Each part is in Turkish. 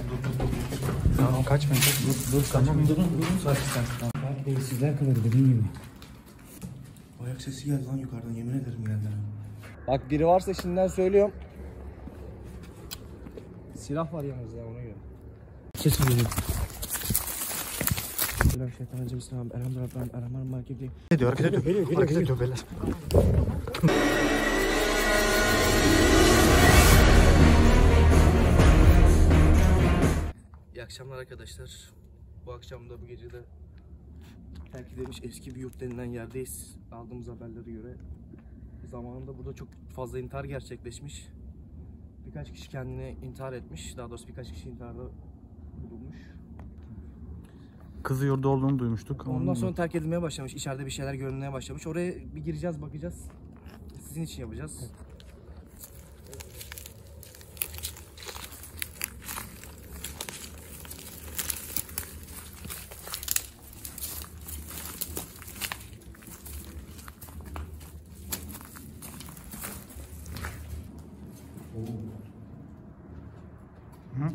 Tamam kaçmayın. Dur Tamam durun sakin sen. Belki de sizler kalır dediğim gibi. Ayak sesi geldi lan yukarıdan, yemin ederim geldi. Bak biri varsa şimdiden söylüyorum. Silah var yanımızda ona göre. Ses geliyor. Bismillahirrahmanirrahim. Elhamdülillah. Ne diyor? Hareket ediyor. Hareket ediyor beyler. İyi akşamlar arkadaşlar. Bu akşam da bu gece de terk edilmiş eski bir yurt denilen yerdeyiz. Aldığımız haberlere göre zamanında burada çok fazla intihar gerçekleşmiş. Birkaç kişi kendini intihar etmiş. Daha doğrusu birkaç kişi intiharda bulunmuş. Kızı yurdu olduğunu duymuştuk. Ondan sonra terk edilmeye başlamış. İçeride bir şeyler görünmeye başlamış. Oraya bir gireceğiz, bakacağız. Sizin için yapacağız. Hı?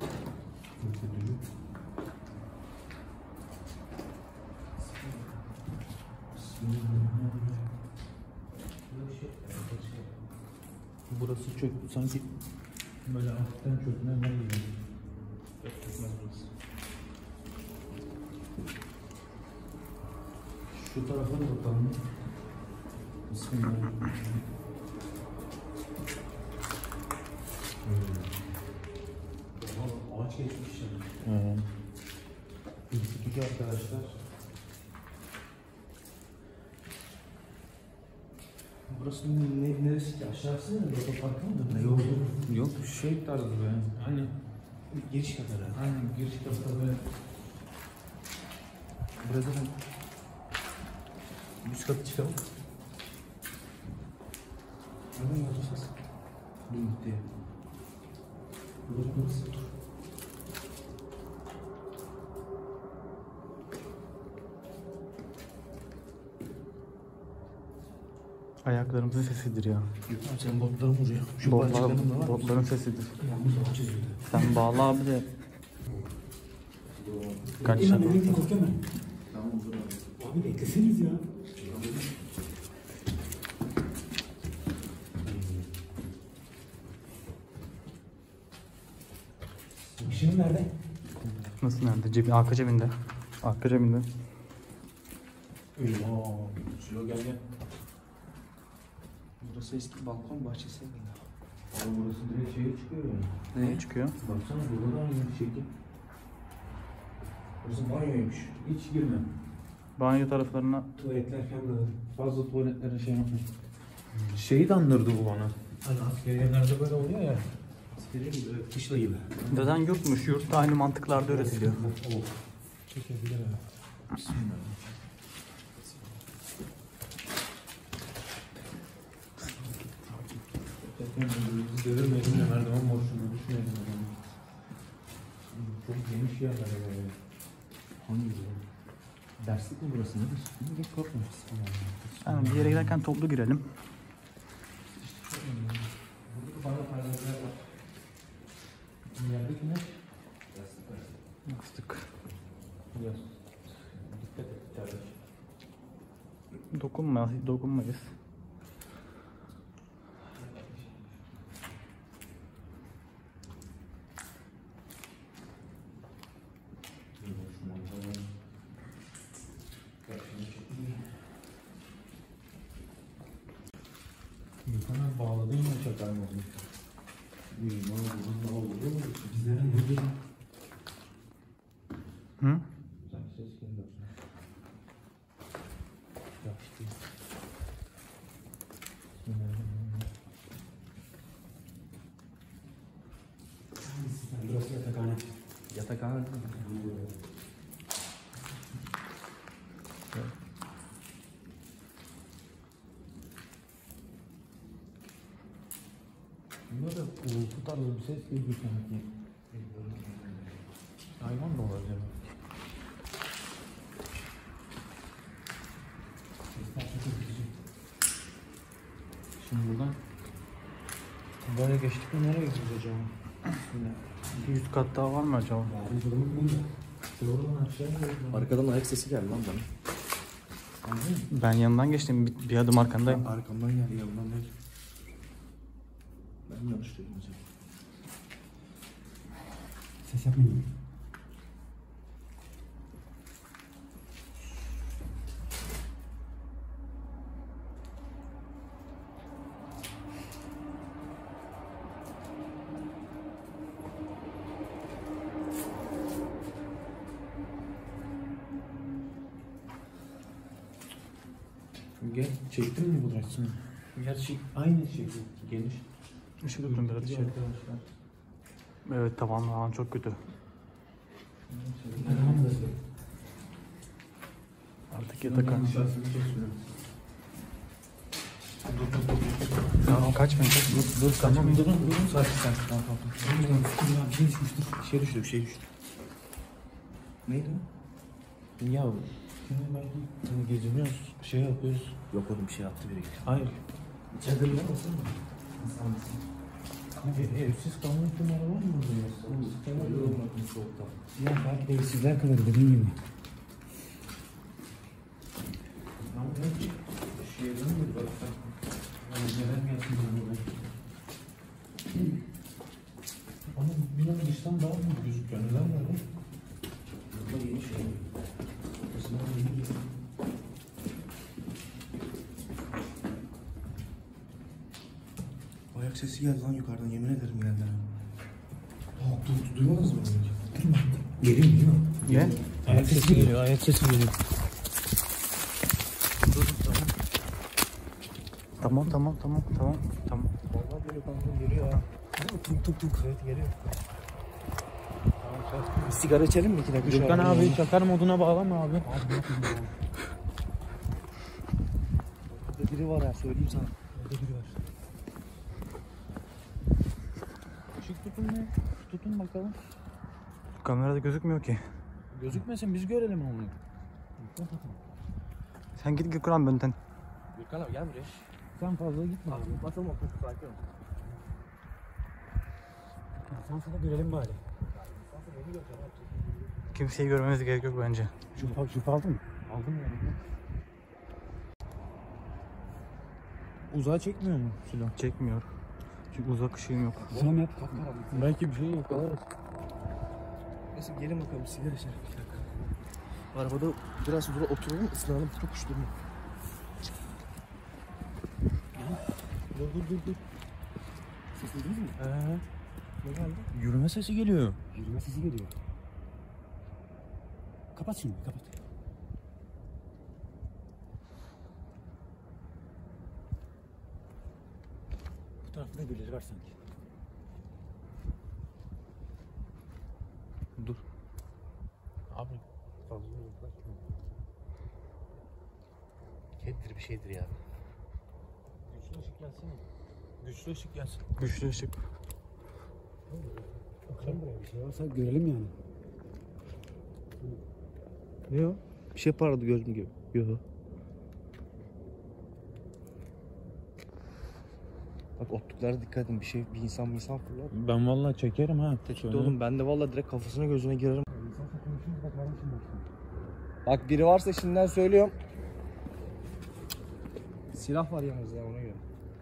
Burası çöktü sanki. Böyle hafiften çökmeye var gibi. Şu tarafa da bakalım. Bismillahirrahmanirrahim. Ağaç geçmiş yani. Ürkütücü arkadaşlar. Burası neresi ki? Aşağısı mı? Burada parkı mıdır? Yok. Yok şey tarzı be. Hani Giriş katları. aynen giriş katı böyle. Biraz da üst katı çıkalım. Nereden geldi ses? Dur gitti. Burası. Ayaklarımızın sesidir ya. Gökhan senin botların vuruyor. Şu parçaların da var. Botların sesidir. Yalnız ağaç ezildi. Sen bağla abi de. Kaç İnan tane? elini korkama. Abi bekleseniz ya. İşin nerede? Nasıl nerede? Arka cebinde. Arka cebinde. Eyvah. Şuraya gel gel. Burası eski balkon bahçesi. Abi burası direkt şeye çıkıyor ya. Neye çıkıyor? Baksana burada da aynı şekil. Burası banyoymuş. Hiç girme. Banyo taraflarına. Tuvaletler falan fazla tuvaletlere şey yapma. Şeyi de andırdı bu bana. Hani askeriyelerde böyle oluyor ya. Askeri gibi, kışla gibi. Zaten yurtmuş. Yurt da aynı mantıklarda üretiliyor. Çekebilir ha. Bismillah. Devirmeyelim de merdiven boşluğuna düşmeyelim. Çok geniş yerler böyle. Hangi yer? Derslik mi burası nedir? Geç korkma. Yani bir yere giderken toplu girelim. Burada bana paralellikler var. Yerdeki ne? Yastık. Yaz. Dikkat et kardeş. Dokunmayız. Yukarı bağladın mı çakar mı? Bizlerin burada Hı? ses geliyor. Yapıştı. Burası yatakhane. Yatakhane. Bunda da uğultu tarzı bir ses geliyor sanki. Hayvan mı olur acaba? Şimdi buradan böyle geçtik mi nereye gideceğiz acaba? Bismillah. Bir üst kat daha var mı acaba? Arkadan ayak sesi geldi lan bana. Ben yanından geçtim. Bir adım arkandayım. Arkamdan geldi, yanımdan değil. Ben yanlış duydum acaba. Ses yapmayın. Gel, çektin mi bu resmi? Gerçi aynı şey geniş. Işık tutun biraz içeri. Arkadaşlar. Evet tavan falan çok kötü. Artık yatak. Dışarısını kesiyorum. Tamam kaçmayın. Dur Tamam durun sakin sen. Tamam. Bir şey düşmüştür. Bir şey düştü. Neydi o? Ya şimdi geziniyoruz, şey yapıyoruz. Yok oğlum, bir şey attı biri. Hayır. Çadırlar olsun mu? Evsiz kalma ihtimali var mı burada ya? Kenarda olmadığım soğukta. Ya belki de evsizler kalır dediğin gibi. Ama belki şehirden mi baksak? Neden gelsin buraya? Ama binanın dıştan daha mı gözüküyor? Neden böyle? Burada yeni şey. Ayak sesi geldi lan yukarıdan, yemin ederim geldi. Duymadınız mı? Geliyor değil mi? Ne? Ayak sesi geliyor, ayak sesi geliyor. Tamam. Vallahi geliyor kanka, geliyor ha. Tuk. Evet geliyor. Bir sigara içelim mi 2 dakika? Gürkan abi şakar moduna bağlama abi. Burada biri var ya, söyleyeyim sana. Orada biri var. Işık tutun mu? Tutun bakalım. Kamerada gözükmüyor ki. Gözükmesin biz görelim onu. Sen git Gökhan benden. Gürkan abi gel buraya. Sen fazla gitme. Basalım otur, sakin ol. Sansa da görelim bari. Kimseyi görmeniz gerek yok bence. Şufa aldın mı? Aldım ya. Uzağa çekmiyor mu silah? Çekmiyor. Çünkü uzak ışığım yok. Selam yap. Belki bir şey yakalarız. Neyse gelin bakalım, sigara içelim 2 dakika. Arabada biraz sonra oturalım, ısınalım, çok üşüdüm. Dur. Ses duydunuz mu? Ne geldi? Yürüme sesi geliyor. Yürüme sesi geliyor. Kapat şunu, kapat. Bu tarafta da birileri var sanki. Dur. Abi fazla yaklaşma. Kedidir bir şeydir ya. Güçlü ışık gelsene. Güçlü ışık gelsin. Güçlü ışık. Bakalım buraya bir şey varsa görelim yani. Ne o? Bir şey parladı gözüm gibi. Yok. Bak otluklara dikkat edin, bir insan fırlar. Ben vallahi çekerim ha. Tetikte oğlum, ben de vallahi direkt kafasına gözüne girerim. İnsansa konuşuyoruz bak kardeşim bak. Bak biri varsa şimdiden söylüyorum. Silah var yanımızda ya, ona göre.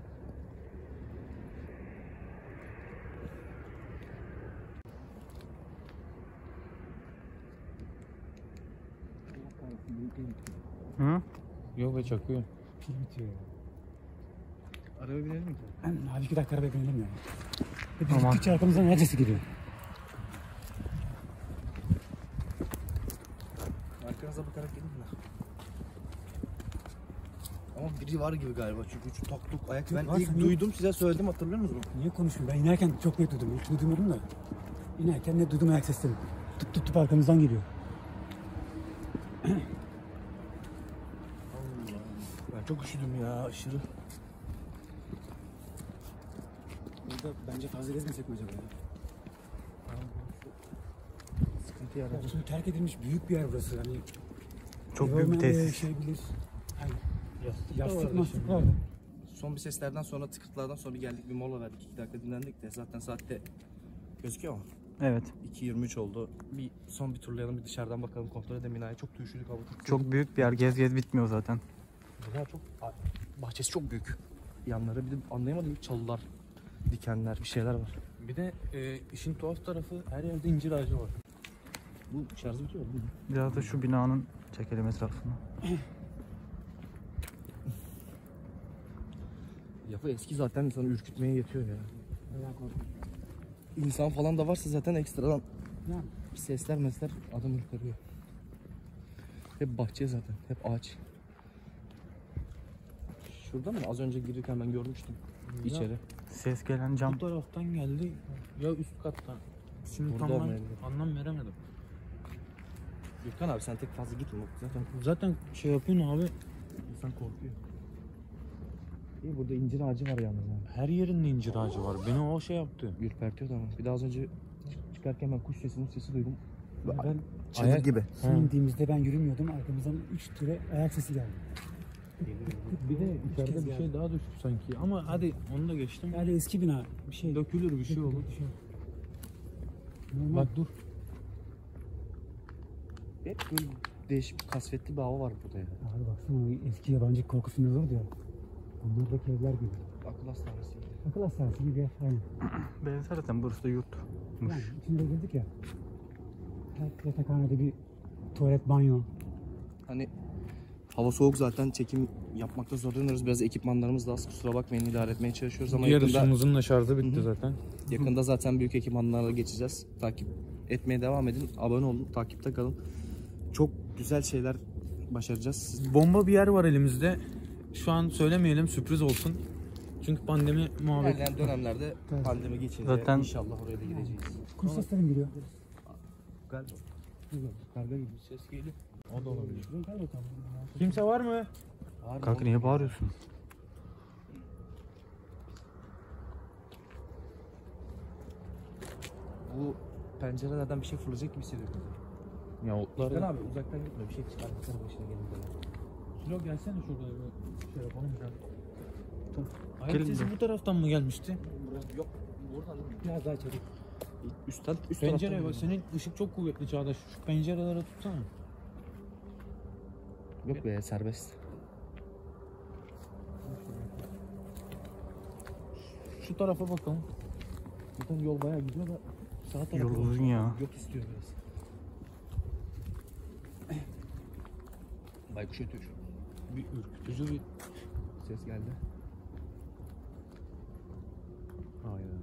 Hı? Yok be çakıyor. Pil bitiyor ya. Araba binelim mi? Abi 2 dakika arabaya binelim ya. Tamam. Gittikçe arkamızdan ayak sesi geliyor. Arkanıza bakarak gelin mi? Ama biri var gibi galiba, çünkü şu tok tok ayak. Ben Var, ilk sen duydum, size söyledim, hatırlıyor musunuz? Niye konuşmuyorum? Ben inerken çok net duydum. Hiç duymadım da. İnerken net duydum ayak sesleri. Tıp arkamızdan geliyor. Ben çok üşüdüm ya, aşırı. Burada bence fazla gezmesek mi acaba ya? Sıkıntı yarar. Şimdi terk edilmiş büyük bir yer burası. Hani Çok ev büyük bir olmayan tesis. Şey bilir. Hani Yastık yastık mastık var da. Son bir seslerden sonra, tıkırtılardan sonra bir geldik, bir mola verdik. 2 dakika dinlendik de zaten saatte gözüküyor mu? Evet. 2.23 oldu. Son bir turlayalım, bir dışarıdan bakalım, kontrol edelim binayı. Çok üşüdük, hava çok. Çok büyük bir yer. Gez gez bitmiyor zaten. Bina çok, bahçesi çok büyük. Yanları bir de anlayamadım, çalılar, dikenler, bir şeyler var. Bir de işin tuhaf tarafı her yerde incir ağacı var. Bu şarjı bitiyor değil mi? Biraz da şu binanın çekelim etrafını. Yapı eski zaten, insanı ürkütmeye yetiyor ya. İnsan falan da varsa zaten ekstradan Ya. sesler mesler adam ürperiyor. Hep bahçe zaten, hep ağaç. Şurada mı? Az önce girirken ben görmüştüm. İçeri. Ses gelen cam. Bu taraftan geldi ya üst kattan. Şimdi Burada tam olmayabilir. anlam veremedim. Gürkan abi sen tek fazla gitme. Zaten şey yapıyorsun abi, İnsan korkuyor. İyi, burada incir ağacı var yalnız abi. her yerinde incir ağacı var. Beni o şey yaptı. Ürpertiyordu ama. Bir daha az önce çıkarken ben kuş sesi duydum. Ben Ayak gibi. indiğimizde ben yürümüyordum. Arkamızdan 3 kere ayak sesi geldi. Bir de içeride kez bir geldi. şey daha düştü sanki. Ama hadi onu da geçtim. Yani eski bina bir şey. Dökülür bir şey olur. Bir şey. Normal. Bak dur. Hep böyle değişik, kasvetli bir hava var burada ya. Abi baksana o eski yabancı korku filmleri vardı ya. Onlardaki evler gibi. Akıl hastanesi gibi. Akıl hastanesi gibi. Aynen. Benzer zaten, burası da yurtmuş. Yani içinde girdik ya. Her yatakhanede bir tuvalet, banyo. Hani hava soğuk zaten, çekim yapmakta zorlanıyoruz. Biraz ekipmanlarımız da az, kusura bakmayın, idare etmeye çalışıyoruz ama Diğer yakında, ışığımızın da şarjı bitti Hı hı. zaten. yakında zaten büyük ekipmanlarla geçeceğiz. Takip etmeye devam edin, abone olun, takipte kalın. Çok güzel şeyler başaracağız. Bomba bir yer var elimizde. Şu an söylemeyelim, sürpriz olsun. Çünkü pandemi muhabbeti. İlerleyen dönemlerde Evet. pandemi geçince Zaten- inşallah oraya da gideceğiz. Kuş seslerim geliyor. Galiba. Karga gibi ses geliyor. O da olabilir. Gel bakalım. Kimse var mı? Kanka niye bağırıyorsun? Bu pencerelerden bir şey fırlayacak gibi hissediyorum. Ya otlar. Ben abi uzaktan gitme, bir şey çıkar bakarım başına gelin böyle. Silo gelsene şurada bir şey yapalım ya. Gelin Ayak sesi de. bu taraftan mı gelmişti? Yok, buradan değil mi? Biraz daha içeri. Üst taraftan Pencere bak, geliyor. senin ışık çok kuvvetli Çağdaş. Şu pencereleri tutsana. Yok be, serbest. Şu tarafa bakalım. Buradan yol bayağı gidiyor da sağ tarafa Yol uzun ya. Yok istiyor biraz. Baykuş ötüyor şu an. Bir ürkütücü bir... Ses geldi. Hayır.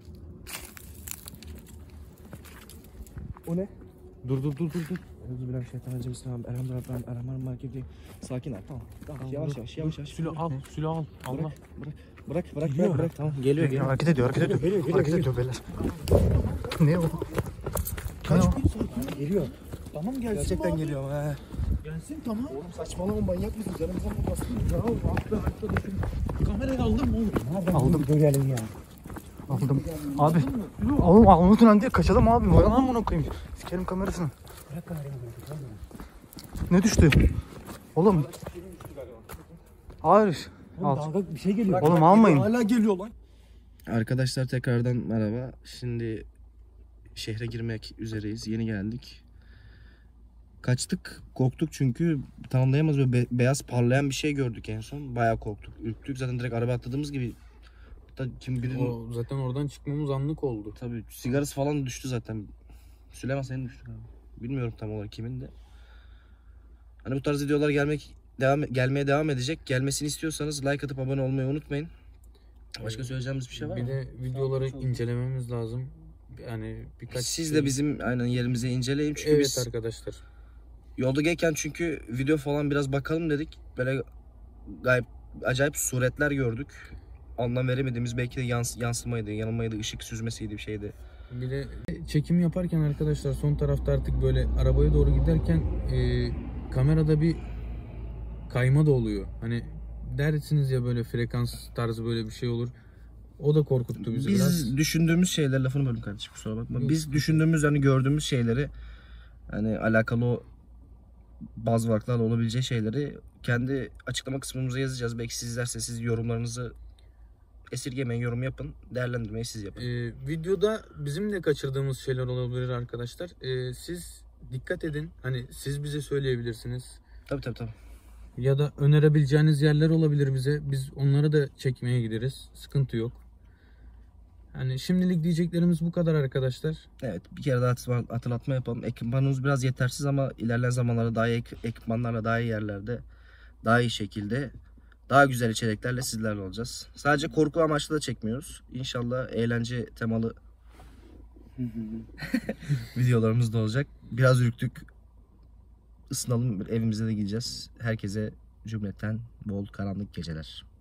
O ne? Dur. Euzubillahimineşşeytanirracim. Bismillahirrahmanirrahim. Sakin ol, tamam. Tamam, yavaş yavaş. Silo al, Silo al. Allah. Bırak. Tamam, geliyor. Hareket ediyor. Hareket ediyor beyler. Ne o? Ne o? Geliyor. Tamam gelsin. Gerçekten geliyor ama he. Gelsin tamam. Oğlum saçmalama, manyak mısın? Canımıza mı bastın? Ya Kamerayı aldın mı oğlum? Nereden Aldım. görelim ya? Aldım. Abi. Oğlum unutun lan diye kaçalım abi. Vay lan bunu koyayım. Sikerim kamerasını. Bırak kamerayı. Ne düştü? Oğlum. Hayır. Al. Dalga bir şey geliyor. Oğlum almayın. Hala geliyor lan. Arkadaşlar tekrardan merhaba. Şimdi şehre girmek üzereyiz. Yeni geldik. Kaçtık, korktuk çünkü tanımlayamaz böyle beyaz parlayan bir şey gördük en son. Bayağı korktuk, ürktük. Zaten direkt araba atladığımız gibi. Hatta kim birinin... O zaten oradan çıkmamız anlık oldu. Tabii sigarası falan düştü zaten. Süleyman senin düştü galiba. Bilmiyorum tam olarak kimin de. Hani bu tarz videolar gelmeye devam edecek. Gelmesini istiyorsanız like atıp abone olmayı unutmayın. Başka söyleyeceğimiz bir şey var Bir mı? de videoları incelememiz lazım. Yani birkaç Siz şey- de bizim aynen yerimize inceleyin çünkü Evet biz arkadaşlar. yolda gelirken çünkü video falan biraz bakalım dedik. Böyle gayet acayip suretler gördük. Anlam veremediğimiz, belki de yansımaydı, yanılmaydı, ışık süzmesiydi, bir şeydi. Bir de çekim yaparken arkadaşlar son tarafta artık böyle arabaya doğru giderken kamerada bir kayma da oluyor. Hani dersiniz ya böyle frekans tarzı böyle bir şey olur. O da korkuttu bizi Biz biraz. düşündüğümüz şeyler, lafını bölüm kardeşim kusura bakma. Yok. Biz düşündüğümüz, hani gördüğümüz şeyleri, hani alakalı o bazı farklarla olabileceği şeyleri kendi açıklama kısmımıza yazacağız. Belki siz izlerseniz siz yorumlarınızı esirgemeyin, yorum yapın. Değerlendirmeyi siz yapın. Videoda bizim de kaçırdığımız şeyler olabilir arkadaşlar. Siz dikkat edin. Hani siz bize söyleyebilirsiniz. Tabii. Ya da önerebileceğiniz yerler olabilir bize. Biz onları da çekmeye gideriz. Sıkıntı yok. Hani şimdilik diyeceklerimiz bu kadar arkadaşlar. Evet, bir kere daha hatırlatma yapalım. Ekipmanımız biraz yetersiz ama ilerleyen zamanlarda daha iyi ekipmanlarla, daha iyi yerlerde, daha iyi şekilde, daha güzel içeriklerle sizlerle olacağız. Sadece korku amaçlı da çekmiyoruz. İnşallah eğlence temalı videolarımız da olacak. Biraz ürktük. Isınalım, evimize de gideceğiz. Herkese cümleten bol karanlık geceler.